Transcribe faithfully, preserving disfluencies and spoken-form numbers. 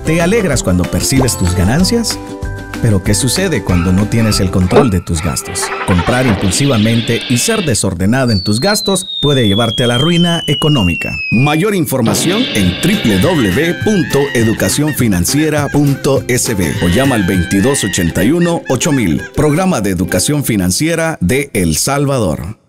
¿Te alegras cuando percibes tus ganancias? Pero ¿qué sucede cuando no tienes el control de tus gastos? Comprar impulsivamente y ser desordenado en tus gastos puede llevarte a la ruina económica. Mayor información en doble u doble u doble u punto educación financiera punto s b o llama al veintidós ochenta y uno ocho mil, Programa de Educación Financiera de El Salvador.